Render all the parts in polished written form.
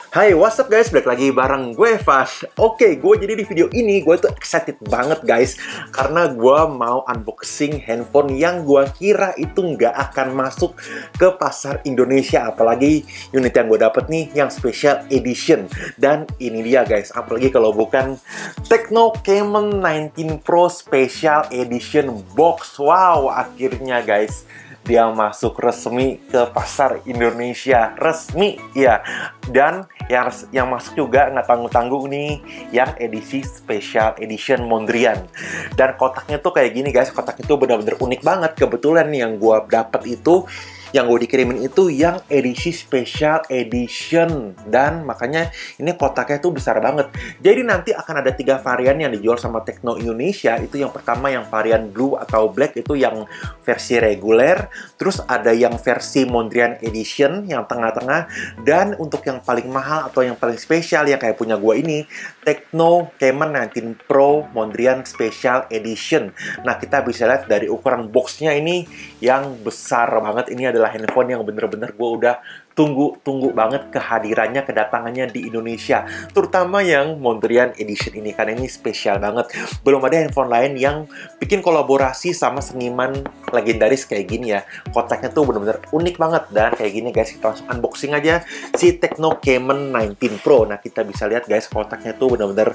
Hai, what's up guys? Balik lagi bareng gue, Vas. Oke, gue jadi di video ini gue tuh excited banget guys, karena gue mau unboxing handphone yang gue kira itu nggak akan masuk ke pasar Indonesia. Apalagi unit yang gue dapet nih, yang special edition. Dan ini dia guys, apalagi kalau bukan Tecno Camon 19 Pro Special Edition Box. Wow, akhirnya guys, dia masuk resmi ke pasar Indonesia. Resmi, ya. Dan yang masuk juga nggak tanggung-tanggung nih, yang edisi Special Edition Mondrian. Dan kotaknya tuh kayak gini guys, kotaknya tuh bener-bener unik banget. Kebetulan nih yang gue dapet itu, yang gue dikirimin itu yang edisi Special Edition. Dan makanya ini kotaknya tuh besar banget. Jadi nanti akan ada 3 varian yang dijual sama Tecno Indonesia. Itu yang pertama yang varian blue atau black, itu yang versi reguler. Terus ada yang versi Mondrian Edition yang tengah-tengah. Dan untuk yang paling mahal atau yang paling spesial yang kayak punya gue ini, Tecno Camon 19 Pro Mondrian Special Edition. Nah, kita bisa lihat dari ukuran boxnya ini yang besar banget. Ini adalah handphone yang bener-bener gue udah tunggu banget kehadirannya, kedatangannya di Indonesia. Terutama yang Mondrian Edition ini, karena ini spesial banget. Belum ada handphone lain yang bikin kolaborasi sama seniman legendaris kayak gini ya. Kotaknya tuh bener-bener unik banget. Dan kayak gini guys, kita langsung unboxing aja si Tecno Camon 19 Pro. Nah, kita bisa lihat guys, kotaknya tuh bener-bener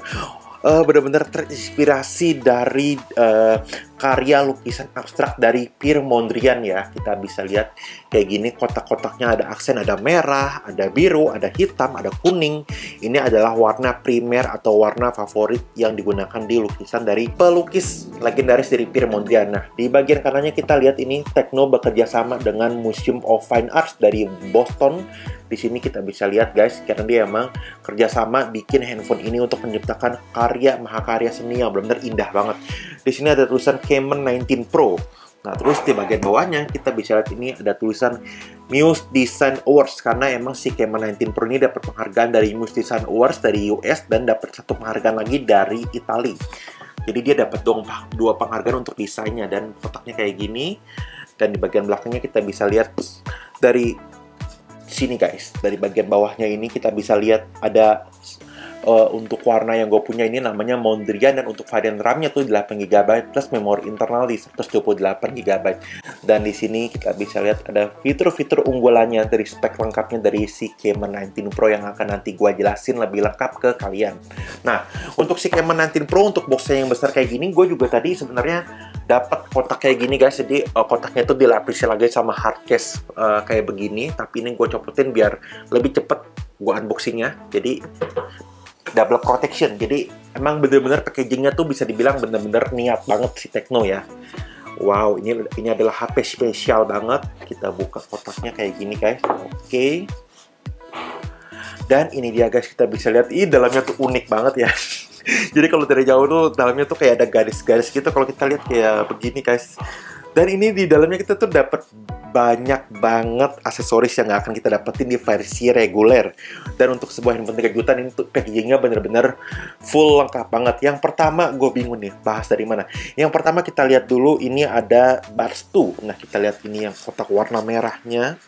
terinspirasi dari karya lukisan abstrak dari Pier Mondrian ya. Kita bisa lihat kayak gini, kotak-kotaknya ada aksen, ada merah, ada biru, ada hitam, ada kuning. Ini adalah warna primer atau warna favorit yang digunakan di lukisan dari pelukis legendaris dari Pier Mondrian. Nah, di bagian kanannya kita lihat ini Tecno bekerja sama dengan Museum of Fine Arts dari Boston. Di sini kita bisa lihat guys, karena dia emang kerjasama bikin handphone ini untuk menciptakan karya mahakarya seni yang benar-benar indah banget. Di sini ada tulisan Camon 19 Pro. Nah, terus di bagian bawahnya kita bisa lihat ini ada tulisan Muse Design Awards, karena emang si Camon 19 Pro ini dapat penghargaan dari Muse Design Awards dari US dan dapat 1 penghargaan lagi dari Italia. Jadi dia dapat 2 penghargaan untuk desainnya, dan kotaknya kayak gini. Dan di bagian belakangnya kita bisa lihat dari sini guys, dari bagian bawahnya ini kita bisa lihat ada untuk warna yang gue punya ini namanya Mondrian, dan untuk varian RAM-nya tuh 8GB plus memori internal di 128GB. Dan di sini kita bisa lihat ada fitur-fitur unggulannya dari spek lengkapnya dari si Camon 19 Pro yang akan nanti gue jelasin lebih lengkap ke kalian. Nah, untuk si Camon 19 Pro, untuk boxnya yang besar kayak gini, gue juga tadi sebenarnya dapat kotak kayak gini guys. Jadi kotaknya itu dilapisi lagi sama hard case kayak begini, tapi ini gue copotin biar lebih cepet gue unboxingnya. Jadi double protection. Jadi emang bener-bener packagingnya tuh bisa dibilang bener-bener niat banget si Tecno ya. Wow, ini adalah HP spesial banget. Kita buka kotaknya kayak gini guys. Oke. Dan ini dia guys, kita bisa lihat ini dalamnya tuh unik banget ya. Jadi kalau dari jauh tuh dalamnya tuh kayak ada garis-garis gitu. Kalau kita lihat kayak begini guys. Dan ini di dalamnya kita tuh dapat banyak banget aksesoris yang nggak akan kita dapetin di versi reguler. Dan untuk sebuah handphone 3 jutaan ini tuh packagingnya bener-bener full lengkap banget. Yang pertama, gue bingung nih bahas dari mana. Yang pertama kita lihat dulu, ini ada Bars 2. Nah, kita lihat ini yang kotak warna merahnya.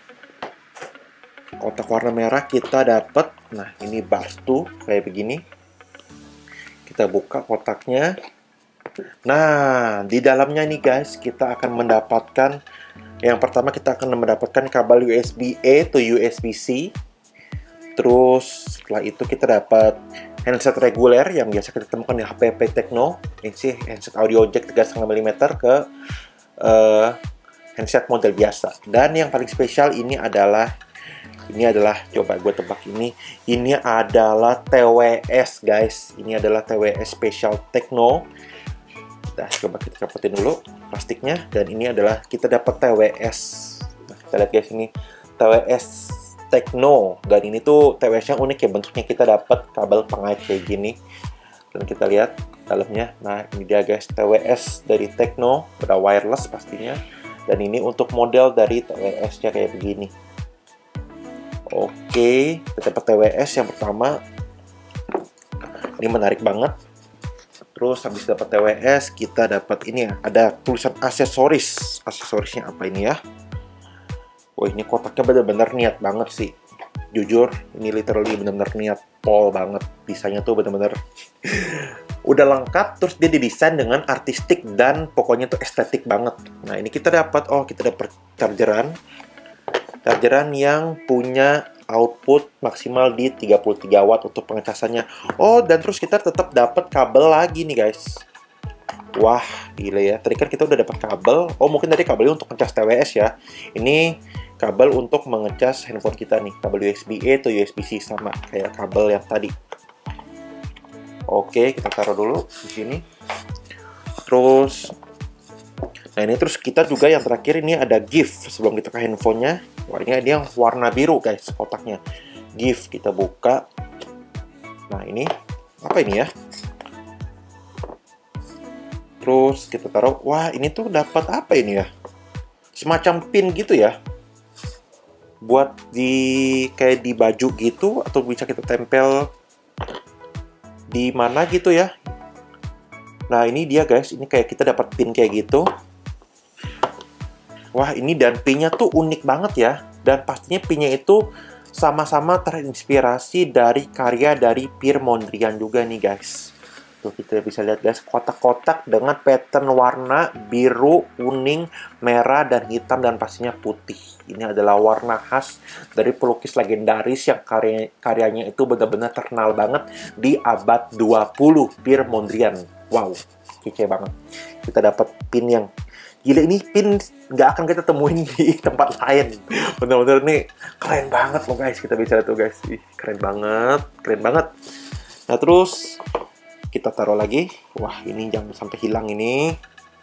Kotak warna merah kita dapat. Nah, ini Bars 2 kayak begini. Kita buka kotaknya. Nah, di dalamnya nih guys, kita akan mendapatkan, yang pertama kita akan mendapatkan kabel USB-A to USB-C. Terus setelah itu kita dapat handset reguler yang biasa kita temukan di HP Tecno. Ini sih handset audio jack 3,5 mm ke handset model biasa. Dan yang paling spesial ini adalah coba gue tebak ini adalah TWS guys. Ini adalah TWS Special Tecno. Nah, coba kita copotin dulu plastiknya. Dan ini adalah kita dapat TWS. Nah, kita lihat guys, ini TWS Tecno. Dan ini tuh TWS yang unik ya, bentuknya kita dapat kabel pengait kayak gini. Dan kita lihat dalamnya. Nah, ini dia guys, TWS dari Tecno, udah wireless pastinya. Dan ini untuk model dari TWS-nya kayak begini. Oke, kita dapat TWS yang pertama. Ini menarik banget. Terus habis dapat TWS, kita dapat ini ya, ada tulisan aksesoris. Aksesorisnya apa ini ya? Wah, ini kotaknya bener-bener niat banget sih. Jujur, ini literally bener-bener niat pol banget. Desainnya tuh bener-bener udah lengkap, terus dia didesain dengan artistik dan pokoknya tuh estetik banget. Nah, ini kita dapat chargeran. Chargeran yang punya output maksimal di 33 watt untuk pengecasannya. Oh, dan terus kita tetap dapat kabel lagi nih, guys. Wah, gila ya. Tadi kan kita udah dapat kabel. Oh, mungkin tadi kabelnya untuk ngecas TWS ya. Ini kabel untuk mengecas handphone kita nih. Kabel USB-A atau USB-C sama kayak kabel yang tadi. Oke, kita taruh dulu di sini. Terus, nah ini terus kita juga yang terakhir ini ada gift sebelum kita ke handphonenya. Wah, ini yang warna biru guys, kotaknya. Gift kita buka. Nah ini apa ini ya? Terus kita taruh. Wah, ini tuh dapat apa ini ya? Semacam pin gitu ya. Buat kayak di baju gitu, atau bisa kita tempel di mana gitu ya. Nah ini dia guys, ini kayak kita dapat pin kayak gitu. Wah, ini dan pinnya tuh unik banget ya. Dan pastinya pinnya itu sama-sama terinspirasi dari karya dari Pierre Mondrian juga nih guys. Tuh kita bisa lihat guys, kotak-kotak dengan pattern warna biru, kuning, merah, dan hitam, dan pastinya putih. Ini adalah warna khas dari pelukis legendaris yang karyanya itu benar-benar terkenal banget di abad 20, Pierre Mondrian. Wow, kece banget. Kita dapat pin yang gila, ini pin nggak akan kita temuin di tempat lain. Bener-bener nih keren banget loh guys. Kita bisa lihat tuh guys, keren banget, keren banget. Nah terus kita taruh lagi. Wah, ini jangan sampai hilang ini.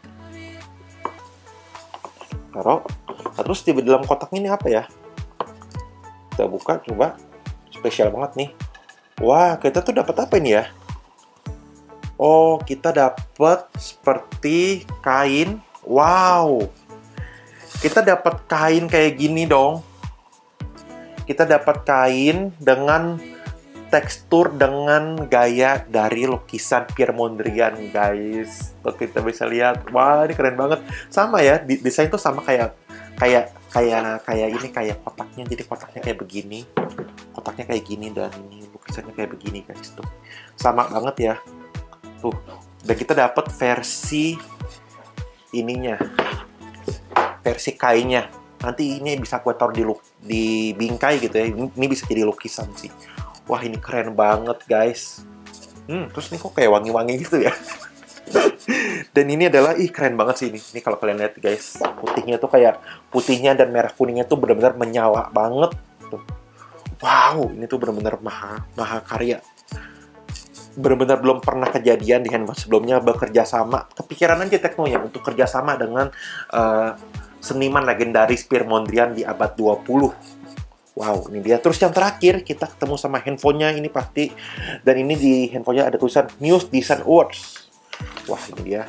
Taruh. Nah, terus di dalam kotaknya ini apa ya? Kita buka, coba. Spesial banget nih. Wah, kita tuh dapat apa ini ya? Oh, kita dapat seperti kain. Wow. Kita dapat kain kayak gini dong. Kita dapat kain dengan tekstur dengan gaya dari lukisan Pierre Mondrian, guys. Tuh kita bisa lihat. Wah, ini keren banget. Sama ya, desain tuh sama kayak ini kayak kotaknya. Jadi kotaknya kayak begini. Kotaknya kayak gini dan ini lukisannya kayak begini, guys. Tuh. Sama banget ya. Tuh. Dan kita dapat versi ininya. Versi kainnya. Nanti ini bisa gue taruh di bingkai gitu ya. Ini bisa jadi lukisan sih. Wah, ini keren banget, guys. Terus ini kok kayak wangi-wangi gitu ya. Dan ini adalah, keren banget sih ini. Ini kalau kalian lihat, guys. Putihnya tuh kayak, putihnya dan merah kuningnya tuh benar-benar menyala banget. Tuh. Wow, ini tuh benar-benar maha karya. Benar-benar belum pernah kejadian di handphone sebelumnya bekerja sama. Kepikiran aja teknonya untuk kerjasama dengan seniman legendaris Pierre Mondrian di abad 20. Wow, ini dia. Terus yang terakhir, kita ketemu sama handphonenya ini pasti. Dan ini di handphonenya ada tulisan Muse Design Awards. Wah, ini dia.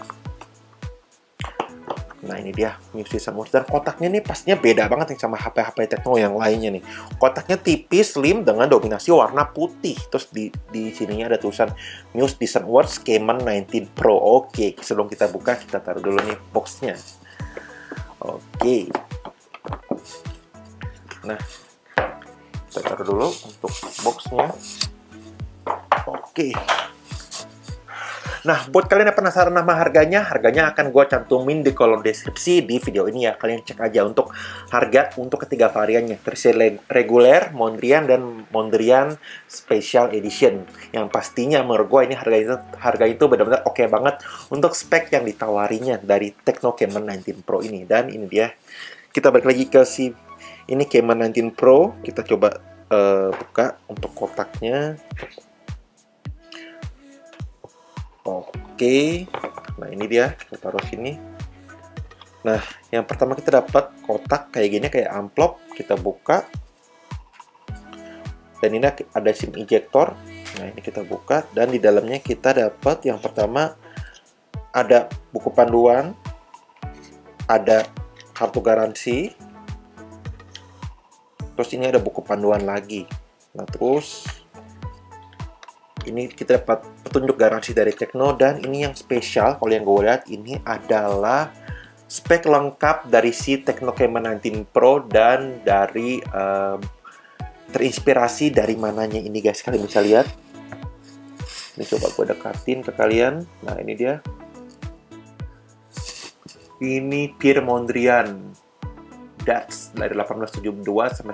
Nah, ini dia Muse Design Awards. Dan kotaknya nih pastinya beda banget nih sama HP-HP Tekno yang lainnya nih. Kotaknya tipis, slim, dengan dominasi warna putih. Terus di sininya ada tulisan Muse Design Awards Cayman 19 Pro. Oke, sebelum kita buka, kita taruh dulu nih boxnya. Oke. Nah, kita taruh dulu untuk boxnya. Oke. Nah, buat kalian yang penasaran nama harganya akan gue cantumin di kolom deskripsi di video ini ya. Kalian cek aja untuk harga untuk ketiga variannya. Versi reguler, Mondrian, dan Mondrian Special Edition. Yang pastinya menurut gue ini harga itu benar-benar oke banget untuk spek yang ditawarinya dari Tecno Cayman 19 Pro ini. Dan ini dia. Kita balik lagi ke ini Cayman 19 Pro. Kita coba buka untuk kotaknya. Oke. Nah, ini dia. Kita taruh sini. Nah, yang pertama kita dapat kotak kayak gini, kayak amplop. Kita buka. Dan ini ada SIM ejector. Nah, ini kita buka. Dan di dalamnya kita dapat yang pertama ada buku panduan. Ada kartu garansi. Terus ini ada buku panduan lagi. Nah, terus ini kita dapat petunjuk garansi dari Tecno. Dan ini yang spesial, kalau yang gue lihat, ini adalah spek lengkap dari si Tecno Cayman 19 Pro dan dari terinspirasi dari mananya ini guys, kalian bisa lihat. Ini coba gue dekatin ke kalian. Nah ini dia. Ini Pierre Mondrian, Dutch, dari 1872 sampai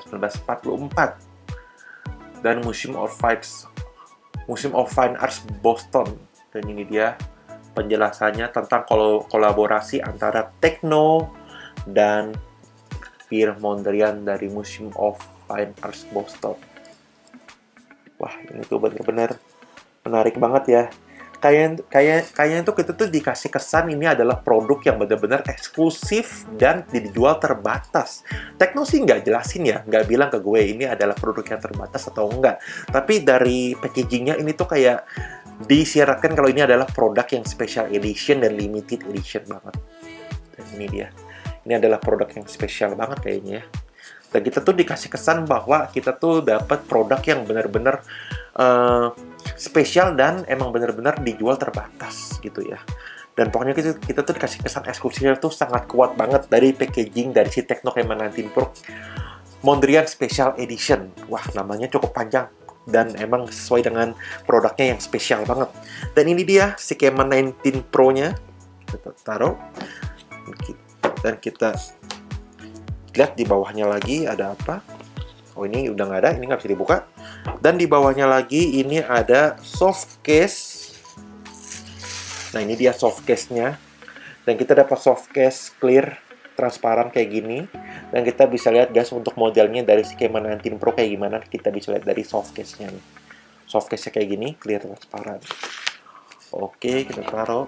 1944. Dan Museum of Fine Arts Boston. Dan ini dia penjelasannya tentang kolaborasi antara Techno dan Pierre Mondrian dari Museum of Fine Arts Boston. Wah, ini tuh bener-bener menarik banget ya. Kayaknya tuh kita tuh dikasih kesan ini adalah produk yang benar-benar eksklusif dan dijual terbatas. Techno sih nggak jelasin ya, nggak bilang ke gue ini adalah produk yang terbatas atau enggak. Tapi dari packagingnya ini tuh kayak disyaratkan kalau ini adalah produk yang special edition dan limited edition banget. Dan ini dia. Ini adalah produk yang spesial banget kayaknya ya. Dan kita tuh dikasih kesan bahwa kita tuh dapat produk yang benar-benar spesial dan emang benar-benar dijual terbatas gitu ya. Dan pokoknya kita tuh dikasih kesan eksklusifnya tuh sangat kuat banget dari packaging dari si Techno K19 Pro Mondrian Special Edition. Wah, namanya cukup panjang dan emang sesuai dengan produknya yang spesial banget. Dan ini dia si K19 Pro-nya. Kita taruh. Dan kita lihat di bawahnya lagi ada apa. Oh, ini udah nggak ada, ini nggak bisa dibuka. Dan di bawahnya lagi ini ada soft case. Nah, ini dia soft case-nya. Dan kita dapat soft case clear, transparan kayak gini. Dan kita bisa lihat guys untuk modelnya dari si K19 Pro kayak gimana. Kita bisa lihat dari soft case-nya nih. Soft case-nya kayak gini, clear, transparan. Oke, kita taruh.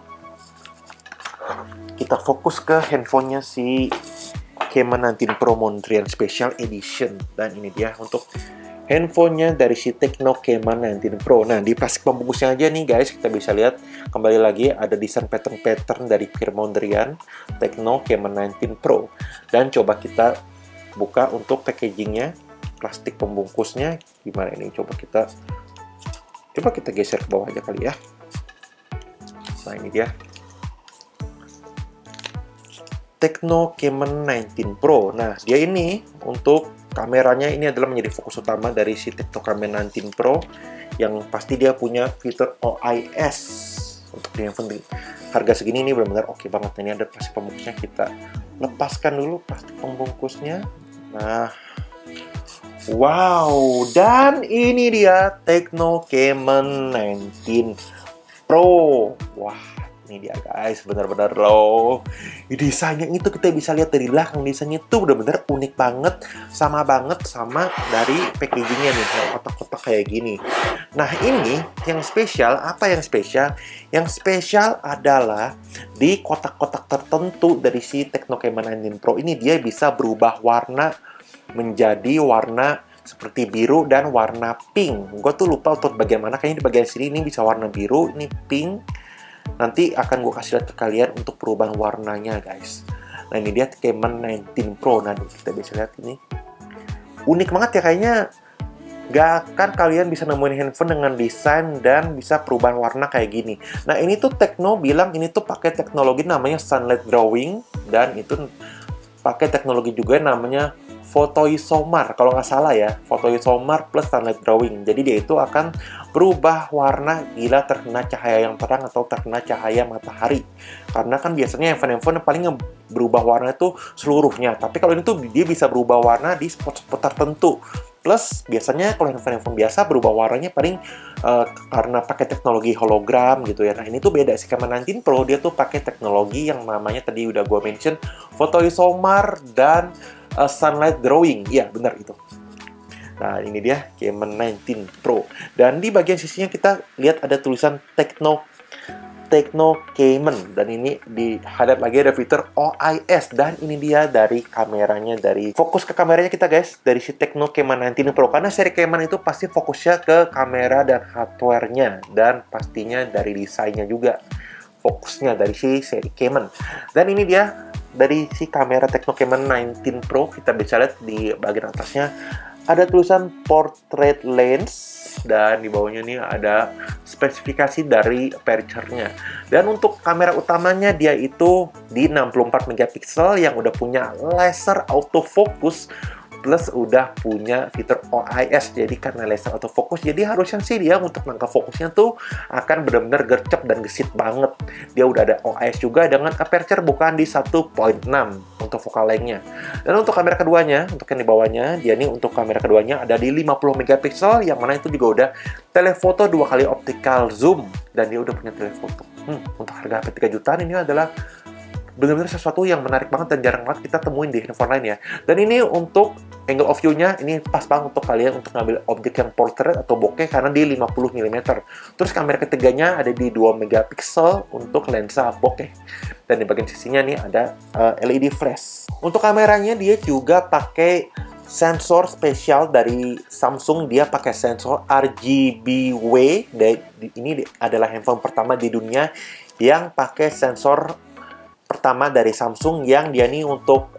Kita fokus ke handphonenya si K19 Pro Mondrian Special Edition. Dan ini dia untuk handphonenya dari si Techno K19 Pro. Nah, di plastik pembungkusnya aja nih guys, kita bisa lihat kembali lagi ada desain pattern-pattern dari Pierre Mondrian Techno K19 Pro. Dan coba kita buka untuk packagingnya, plastik pembungkusnya gimana ini. Coba kita geser ke bawah aja kali ya. Nah, ini dia Techno K19 Pro. Nah, dia ini untuk kameranya ini adalah menjadi fokus utama dari si Techno K19 Pro, yang pasti dia punya fitur OIS untuk di handphone. Harga segini ini benar-benar oke banget. Ini ada plastik pembungkusnya, kita lepaskan dulu plastik pembungkusnya. Nah, wow, dan ini dia Techno K19 Pro. Wah, ini dia guys, benar-benar loh. Desainnya itu kita bisa lihat dari belakang, desainnya itu benar-benar unik banget, sama banget sama dari packagingnya nih, kayak kotak-kotak kayak gini. Nah, ini yang spesial, apa yang spesial? Yang spesial adalah di kotak-kotak tertentu dari si Techno K19 Pro ini dia bisa berubah warna menjadi warna seperti biru dan warna pink. Gue tuh lupa untuk bagian mana, kayaknya di bagian sini ini bisa warna biru, ini pink. Nanti akan gue kasih lihat ke kalian untuk perubahan warnanya guys. Nah, ini dia K19 Pro. Nah, kita bisa lihat ini unik banget ya, kayaknya gak akan kalian bisa nemuin handphone dengan desain dan bisa perubahan warna kayak gini. Nah, ini tuh Techno bilang ini tuh pakai teknologi namanya sunlight drawing, dan itu pakai teknologi juga namanya photoisomar, kalau nggak salah ya, photoisomar plus sunlight drawing. Jadi dia itu akan berubah warna bila terkena cahaya yang terang atau terkena cahaya matahari. Karena kan biasanya handphone paling berubah warna itu seluruhnya, tapi kalau ini tuh dia bisa berubah warna di spot-spot tertentu. Plus biasanya kalau handphone biasa berubah warnanya paling karena pakai teknologi hologram gitu ya. Nah, ini tuh beda sih. K19 Pro dia tuh pakai teknologi yang namanya tadi udah gue mention, photoisomar dan sunlight drawing. Iya, benar itu. Nah, ini dia K19 Pro. Dan di bagian sisinya kita lihat ada tulisan Techno Cayman. Dan ini di highlight lagi ada fitur OIS. Dan ini dia dari kameranya, dari fokus ke kameranya kita guys, dari si Techno K19 Pro. Karena seri Cayman itu pasti fokusnya ke kamera dan hardware-nya. Dan pastinya dari desainnya juga fokusnya dari si seri Cayman. Dan ini dia dari si kamera Techno K19 Pro. Kita bisa lihat di bagian atasnya ada tulisan portrait lens, dan di bawahnya ini ada spesifikasi dari aperture-nya. Dan untuk kamera utamanya dia itu di 64 megapiksel yang udah punya laser autofocus plus udah punya fitur OIS, jadi karena laser autofocus, jadi harusnya sih dia untuk nangkap fokusnya tuh akan benar-benar gercep dan gesit banget. Dia udah ada OIS juga dengan aperture bukan di 1.6 untuk focal length-nya. Dan untuk kamera keduanya, untuk yang di bawahnya, dia nih untuk kamera keduanya ada di 50 megapiksel, yang mana itu juga udah telefoto 2 kali optical zoom, dan dia udah punya telefoto. Untuk harga HP 3 jutaan ini adalah benar-benar sesuatu yang menarik banget dan jarang banget kita temuin di handphone lain ya. Dan ini untuk angle of view-nya, ini pas banget untuk kalian untuk ngambil objek yang portrait atau bokeh karena di 50 mm. Terus kamera ketiganya ada di 2 megapiksel untuk lensa bokeh. Dan di bagian sisinya nih ada LED flash. Untuk kameranya dia juga pakai sensor spesial dari Samsung. Dia pakai sensor RGBW. Ini adalah handphone pertama di dunia yang pakai sensor pertama dari Samsung, yang dia nih untuk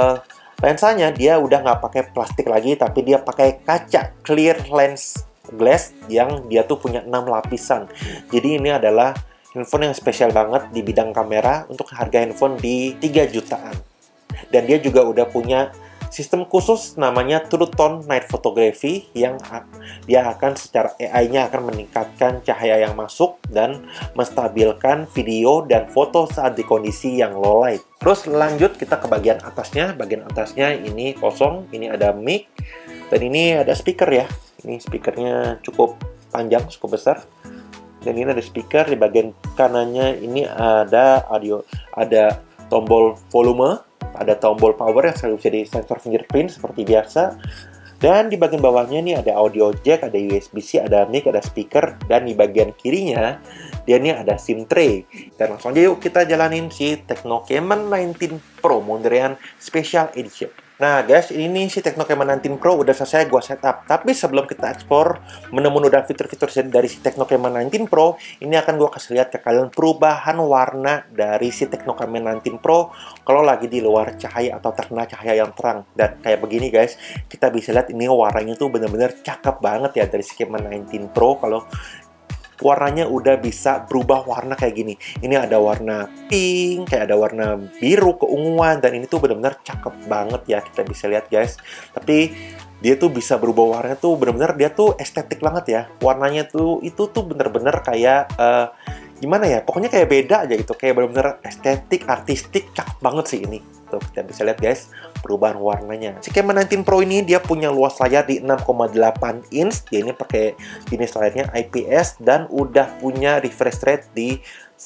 lensanya dia udah nggak pakai plastik lagi, tapi dia pakai kaca clear lens glass yang dia tuh punya 6 lapisan. Jadi ini adalah handphone yang spesial banget di bidang kamera untuk harga handphone di 3 jutaan. Dan dia juga udah punya sistem khusus namanya True Tone Night Photography, yang dia akan secara AI-nya akan meningkatkan cahaya yang masuk dan menstabilkan video dan foto saat di kondisi yang low light. Terus lanjut kita ke bagian atasnya. Bagian atasnya ini kosong, ini ada mic, dan ini ada speaker ya. Ini speakernya cukup panjang, cukup besar. Dan ini ada speaker. Di bagian kanannya ini ada audio, ada tombol volume, ada tombol power yang selalu bisa di sensor fingerprint seperti biasa. Dan di bagian bawahnya ini ada audio jack, ada USB-C, ada mic, ada speaker. Dan di bagian kirinya dia ini ada SIM tray. Dan langsung aja yuk kita jalanin si Tecno Camon 19 Pro Mondrian Special Edition. Nah guys, ini si Tecno Camon 19 Pro udah selesai gua setup. Tapi sebelum kita explore menu-menu dan fitur-fitur dari si Tecno Camon 19 Pro, ini akan gua kasih lihat ke kalian perubahan warna dari si Tecno Camon 19 Pro kalau lagi di luar cahaya atau terkena cahaya yang terang. Dan kayak begini guys, kita bisa lihat ini warnanya tuh bener-bener cakep banget ya dari si Camon 19 Pro. Kalau warnanya udah bisa berubah warna kayak gini. Ini ada warna pink, kayak ada warna biru, keunguan, dan ini tuh benar-benar cakep banget ya, kita bisa lihat guys. Tapi dia tuh bisa berubah warna tuh benar-benar, dia tuh estetik banget ya. Warnanya tuh itu tuh bener-bener kayak gimana ya? Pokoknya kayak beda aja gitu, kayak benar-benar estetik, artistik, cakep banget sih ini. Tuh kita bisa lihat guys perubahan warnanya. Si Camon 19 Pro ini dia punya luas layar di 6,8 inch. Dia ini pakai jenis layarnya IPS dan udah punya refresh rate di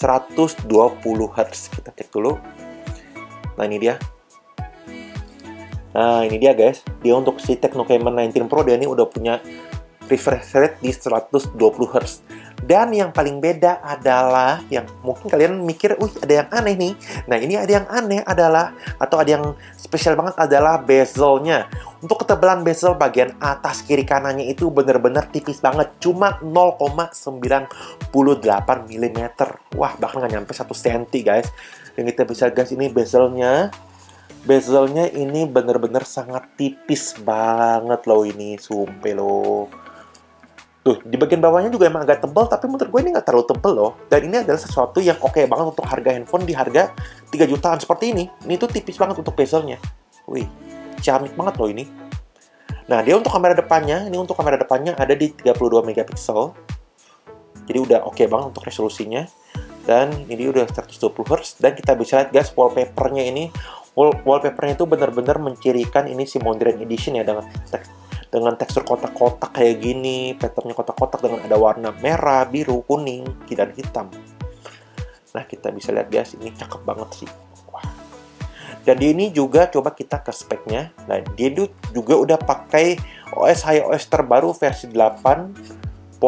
120 Hz. Kita cek dulu. Nah ini dia. Nah ini dia guys. Dia untuk si Tecno Camon 19 Pro dia ini udah punya refresh rate di 120 Hz. Dan yang paling beda adalah, yang mungkin kalian mikir, ada yang aneh nih. Nah, ini ada yang aneh adalah, atau ada yang spesial banget adalah bezelnya. Untuk ketebalan bezel bagian atas kiri kanannya itu bener-bener tipis banget. Cuma 0,98 mm. Wah, bahkan nggak nyampe 1 cm, guys. Dan kita bisa guys, ini bezelnya. Bezelnya ini bener-bener sangat tipis banget loh ini. Sumpah loh. Tuh, di bagian bawahnya juga emang agak tebal, tapi menurut gue ini nggak terlalu tebal loh. Dan ini adalah sesuatu yang oke banget untuk harga handphone di harga 3 jutaan seperti ini. Ini tuh tipis banget untuk bezelnya. Wih, ciamik banget loh ini. Nah, dia untuk kamera depannya, ada di 32 megapiksel. Jadi udah oke banget untuk resolusinya. Dan ini udah 120 Hz. Dan kita bisa lihat guys, wallpapernya ini. Wallpapernya itu benar-benar mencirikan ini si Mondrian Edition ya, dengan tekstur kotak-kotak kayak gini, patternnya kotak-kotak dengan ada warna merah, biru, kuning, dan hitam. Nah, kita bisa lihat guys, ini cakep banget sih. Wah. Dan di ini juga coba kita ke speknya. Nah, dia juga udah pakai iOS terbaru versi 8.6,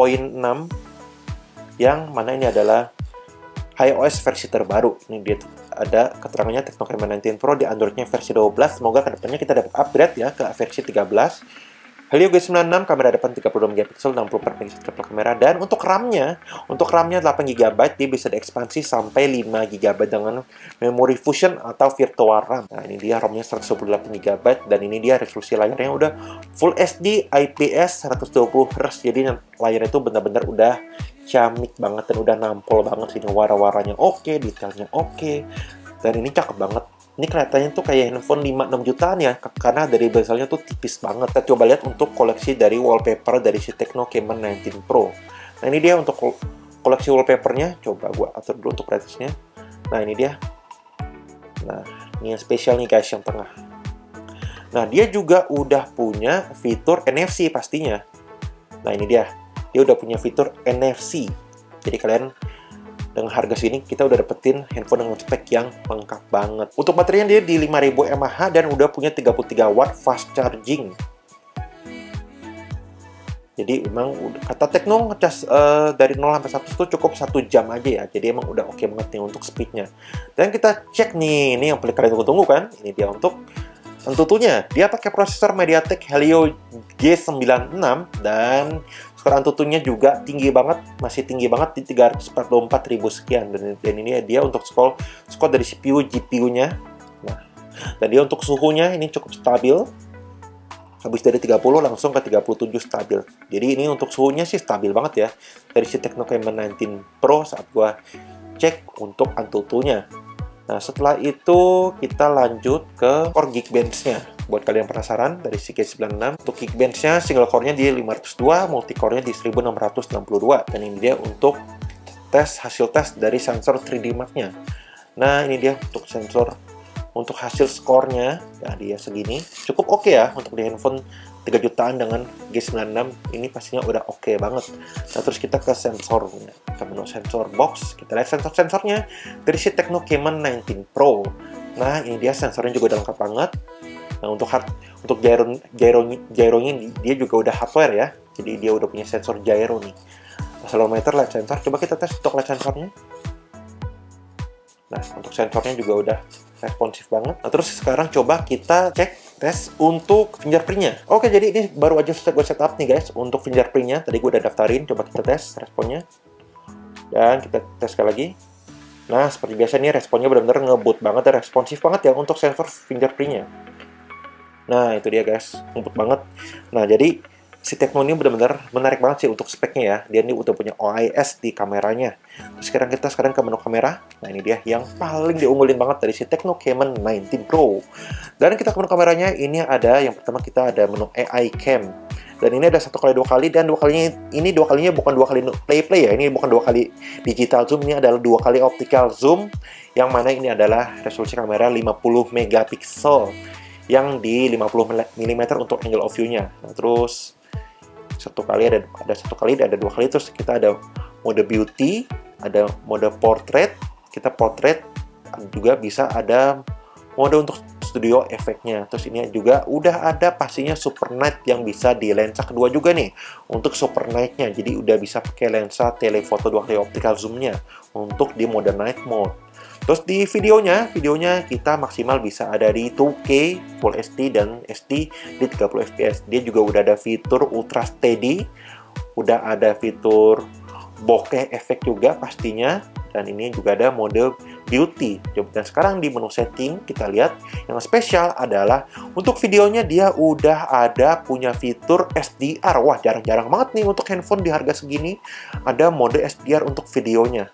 yang mana ini adalah iOS versi terbaru. Ini dia ada keterangannya Tecno Camon 19 Pro di Android-nya versi 12. Semoga kedepannya kita dapat upgrade ya ke versi 13. Helio G96, kamera depan 32 megapiksel, 64 megapiksel triple kamera. Dan untuk RAM-nya 8 GB, dia bisa diekspansi sampai 5 GB dengan memori fusion atau virtual RAM. Nah, ini dia ROM-nya 128 GB, dan ini dia resolusi layarnya udah Full HD IPS 120 Hz. Jadi layarnya itu benar-benar udah ciamik banget dan udah nampol banget sini, warna-warnanya oke, detailnya oke. Dan ini cakep banget. Ini kelihatannya tuh kayak handphone 5-6 jutaan ya, karena dari bezelnya tuh tipis banget. Kita coba lihat untuk koleksi dari wallpaper dari si Tecno Camon 19 Pro. Nah, ini dia untuk koleksi wallpapernya. Coba gua atur dulu untuk brightness-nya. Nah, ini dia. Nah, ini yang spesial nih guys, yang tengah. Nah, dia juga udah punya fitur NFC pastinya. Nah, ini dia. Dia udah punya fitur NFC. Jadi kalian dengan harga sini kita udah dapetin handphone dengan spek yang lengkap banget. Untuk baterainya dia di 5000 mAh dan udah punya 33 watt fast charging. Jadi emang kata Tecno ngecas dari 0 sampai 100 itu cukup 1 jam aja ya. Jadi emang udah oke banget nih untuk speednya. Dan kita cek nih, ini yang paling kalian tunggu-tunggu kan. Ini dia untuk Antutunya. Dia pakai prosesor MediaTek Helio G96 dan skor Antutunya juga tinggi banget, masih tinggi banget di 344.000 sekian. Dan ini dia untuk skor dari CPU GPU-nya. Nah, dan dia untuk suhunya ini cukup stabil. Habis dari 30 langsung ke 37 stabil. Jadi ini untuk suhunya sih stabil banget ya. Dari si Tecno Camon 19 Pro saat gua cek untuk Antutunya. Nah, setelah itu kita lanjut ke core Geekbench-nya. Buat kalian penasaran, dari si G96, untuk Geekbench-nya single core-nya di 502, multi-core-nya di 1662. Dan ini dia untuk hasil tes dari sensor 3D Mark-nya. Nah, ini dia untuk sensor, untuk hasil skornya, ya dia segini. Cukup oke ya, untuk di handphone 3 jutaan dengan G96, ini pastinya udah oke banget. Nah, terus kita ke sensornya. Kita menu sensor box, kita lihat sensor-sensornya dari si Tecno Camon 19 Pro. Nah, ini dia sensornya juga udah lengkap banget. Nah, untuk gyronya dia juga udah hardware ya. Jadi dia udah punya sensor gyro nih. Accelerometer, light sensor, coba kita tes untuk light sensornya. Nah, untuk sensornya juga udah responsif banget. Nah, terus sekarang coba kita cek tes untuk fingerprint-nya. Oke, jadi ini baru aja gue setup nih guys untuk fingerprint-nya. Tadi gue udah daftarin, coba kita tes responnya. Dan kita tes sekali lagi. Nah, seperti biasa nih responnya benar-benar ngebut banget dan responsif banget ya untuk sensor fingerprint-nya. Nah, itu dia guys, ngebut banget. Nah, jadi si Tecno ini benar-benar menarik banget sih untuk speknya ya. Dia ini udah punya OIS di kameranya. Terus kita sekarang ke menu kamera. Nah, ini dia yang paling diunggulin banget dari si Tecno Camon 19 Pro. Dan kita ke menu kameranya, ini ada yang pertama kita ada menu AI Cam. Dan ini ada 1x2x, dan dua kalinya bukan 2 kali play ya. Ini bukan 2 kali digital zoom, ini adalah 2 kali optical zoom. Yang mana ini adalah resolusi kamera 50 megapiksel yang di 50 mm untuk angle of view-nya. Nah, terus ada 1 kali, ada 2 kali, terus kita ada mode beauty, ada mode portrait, kita portrait, juga bisa ada mode untuk studio efeknya. Terus ini juga udah ada pastinya super night yang bisa di lensa kedua juga nih untuk super night-nya. Jadi udah bisa pakai lensa telefoto 2 kali optical zoom-nya untuk di mode night mode. Terus di videonya kita maksimal bisa ada di 2K, Full HD, dan SD di 30 fps. Dia juga udah ada fitur Ultra Steady, udah ada fitur bokeh efek juga pastinya, dan ini juga ada mode beauty. Dan sekarang di menu setting kita lihat yang spesial adalah untuk videonya dia udah ada punya fitur SDR. Wah, jarang-jarang banget nih untuk handphone di harga segini ada mode SDR untuk videonya.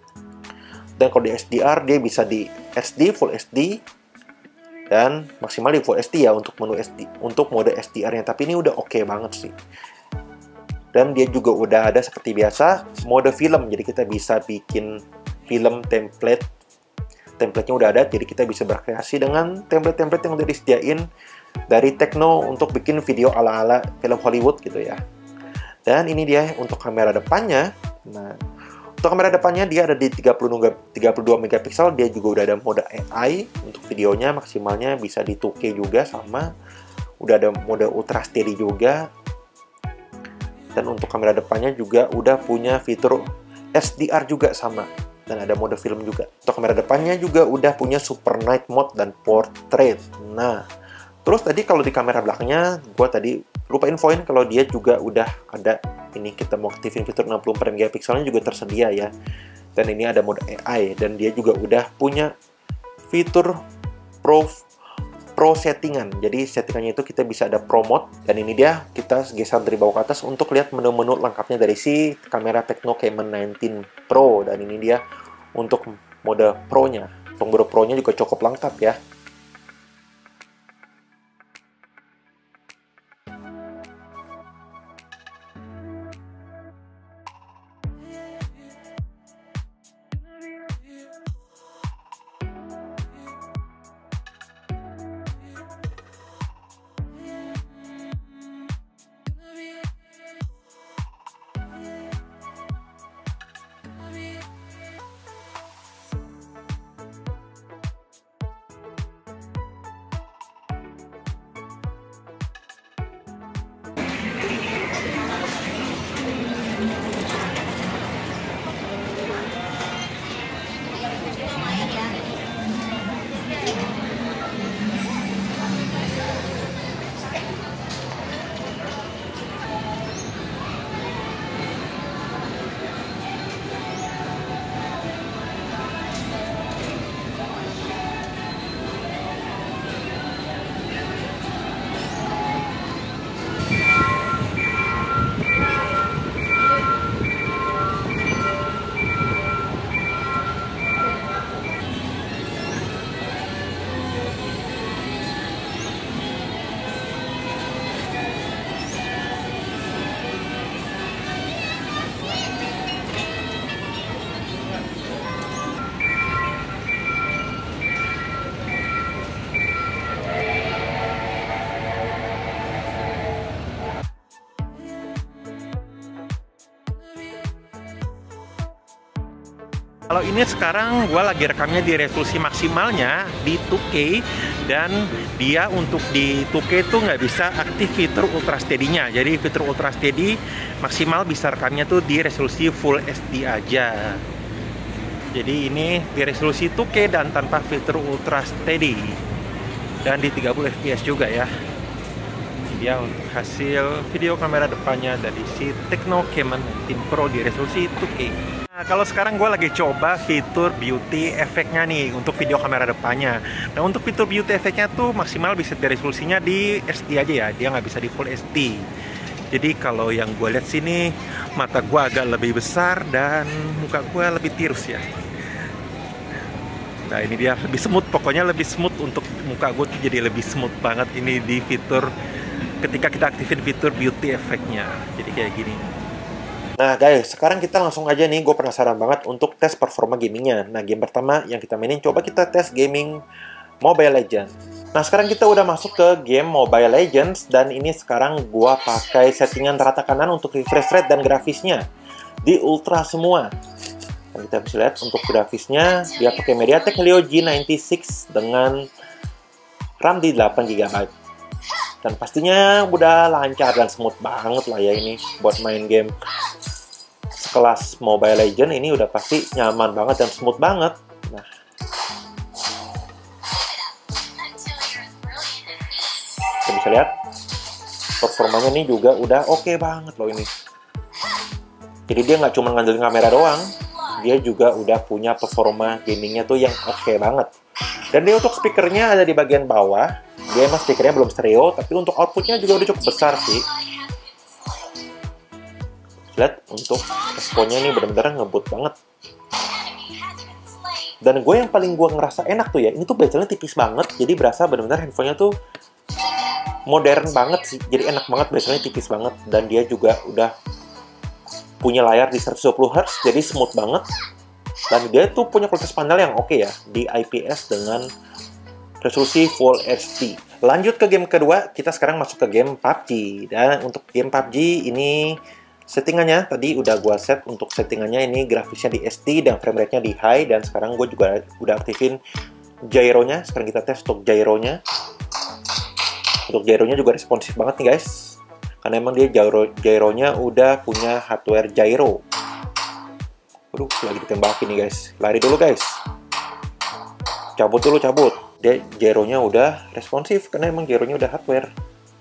Dan kalau di SDR dia bisa di HD, Full HD, dan maksimal di Full HD ya untuk menu SD, untuk mode SDR-nya. Tapi ini udah oke banget sih. Dan dia juga udah ada seperti biasa mode film. Jadi kita bisa bikin film template-nya udah ada. Jadi kita bisa berkreasi dengan template-template yang udah disediain dari Tecno untuk bikin video ala-ala film Hollywood gitu ya. Dan ini dia untuk kamera depannya. Nah, untuk kamera depannya dia ada di 32 megapiksel, dia juga udah ada mode AI untuk videonya, maksimalnya bisa di 2K juga, sama udah ada mode Ultra Steady juga. Dan untuk kamera depannya juga udah punya fitur SDR juga sama, dan ada mode film juga. Untuk kamera depannya juga udah punya Super Night Mode dan Portrait. Nah, terus tadi kalau di kamera belakangnya, gue tadi lupa infoin kalau dia juga udah ada. Ini kita mau aktifin fitur 64 megapikselnya juga tersedia ya. Dan ini ada mode AI, dan dia juga udah punya fitur Pro settingan. Jadi settingannya itu kita bisa ada Pro mode, dan ini dia kita geser dari bawah ke atas untuk lihat menu-menu lengkapnya dari si kamera Tecno Camon 19 Pro. Dan ini dia untuk mode Pro-nya. Pemburu Pro-nya juga cukup lengkap ya. Kalau ini sekarang gue lagi rekamnya di resolusi maksimalnya di 2K, dan dia untuk di 2K tuh nggak bisa aktif fitur Ultra Steady-nya. Jadi fitur Ultra Steady maksimal bisa rekamnya tuh di resolusi Full HD aja. Jadi ini di resolusi 2K dan tanpa fitur Ultra Steady, dan di 30 fps juga ya. Dia untuk hasil video kamera depannya dari si Tecno Camon 19 Pro di resolusi 2K. Nah, kalau sekarang gue lagi coba fitur beauty efeknya nih untuk video kamera depannya. Nah, untuk fitur beauty efeknya tuh maksimal bisa di resolusinya di SD aja ya, dia nggak bisa di Full HD. Jadi kalau yang gue lihat sini, mata gue agak lebih besar dan muka gue lebih tirus ya. Nah, ini dia lebih smooth, pokoknya lebih smooth untuk muka gue tuh jadi lebih smooth banget ini di fitur ketika kita aktifin fitur beauty efeknya. Jadi kayak gini. Nah guys, sekarang kita langsung aja nih, gue penasaran banget untuk tes performa gamingnya. Nah, game pertama yang kita mainin, coba kita tes gaming Mobile Legends. Nah, sekarang kita udah masuk ke game Mobile Legends, dan ini sekarang gue pakai settingan rata kanan untuk refresh rate dan grafisnya di ultra semua. Dan kita bisa lihat untuk grafisnya, dia pakai MediaTek Helio G96 dengan RAM di 8GB. Dan pastinya udah lancar dan smooth banget lah ya ini buat main game sekelas Mobile Legends. Ini udah pasti nyaman banget dan smooth banget. Nah, kita bisa lihat performanya nih juga udah oke banget loh ini. Jadi dia nggak cuma ngandelin kamera doang, dia juga udah punya performa gamingnya tuh yang oke banget. Dan dia untuk speakernya ada di bagian bawah. Dia emang speakernya belum stereo, tapi untuk outputnya juga udah cukup besar sih. Lihat, untuk responnya ini bener-bener ngebut banget. Dan gue yang paling gue ngerasa enak tuh ya, ini tuh bezelnya tipis banget, jadi berasa bener-bener handphonenya tuh modern banget sih. Jadi enak banget, bezelnya tipis banget. Dan dia juga udah punya layar di 120 Hz, jadi smooth banget. Dan dia tuh punya kualitas panel yang oke ya, di IPS dengan resolusi Full HD. Lanjut ke game kedua, kita sekarang masuk ke game PUBG. Dan untuk game PUBG ini settingannya tadi udah gua set untuk settingannya ini grafisnya di SD dan frame rate-nya di high. Dan sekarang gue juga udah aktifin gyronya. Sekarang kita tes untuk gyronya. Untuk gyronya juga responsif banget nih guys, karena emang dia gyronya udah punya hardware gyro. Aduh, lagi ditembakin nih guys. Lari dulu guys. Cabut dulu, cabut. Dia gyronya udah responsif karena emang gyronya udah hardware.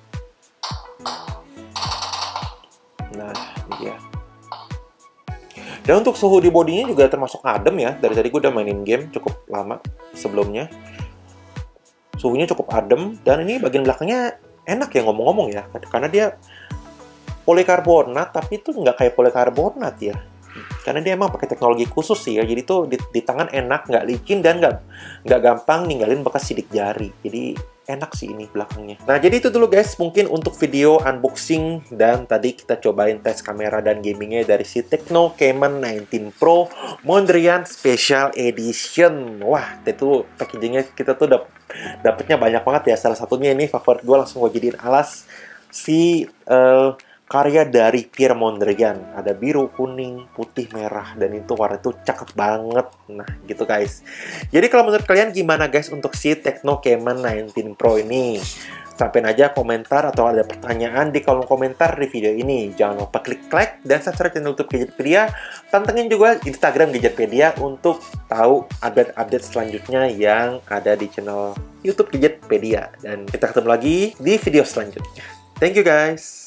Nah, ini dia. Dan untuk suhu di bodinya juga termasuk adem ya. Dari tadi gue udah mainin game cukup lama sebelumnya. Suhunya cukup adem, dan ini bagian belakangnya enak ya ngomong-ngomong ya. Karena dia polikarbonat, tapi itu nggak kayak polikarbonat ya. Karena dia emang pakai teknologi khusus sih ya, jadi tuh di tangan enak, nggak licin dan nggak gampang ninggalin bekas sidik jari. Jadi enak sih ini belakangnya. Nah, jadi itu dulu guys, mungkin untuk video unboxing dan tadi kita cobain tes kamera dan gamingnya dari si Tecno Camon 19 Pro Mondrian Special Edition. Wah, itu packagingnya kita tuh dapetnya banyak banget ya. Salah satunya ini favorit gue, langsung gue jadiin alas si karya dari Pierre Mondrian. Ada biru, kuning, putih, merah, dan itu warna itu cakep banget. Nah, gitu guys. Jadi kalau menurut kalian gimana guys untuk si Tecno Camon 19 Pro ini? Sampaikan aja komentar atau ada pertanyaan di kolom komentar di video ini. Jangan lupa klik like dan subscribe channel YouTube Gadgetpedia. Pantengin juga Instagram Gadgetpedia untuk tahu update-update selanjutnya yang ada di channel YouTube Gadgetpedia. Dan kita ketemu lagi di video selanjutnya. Thank you guys.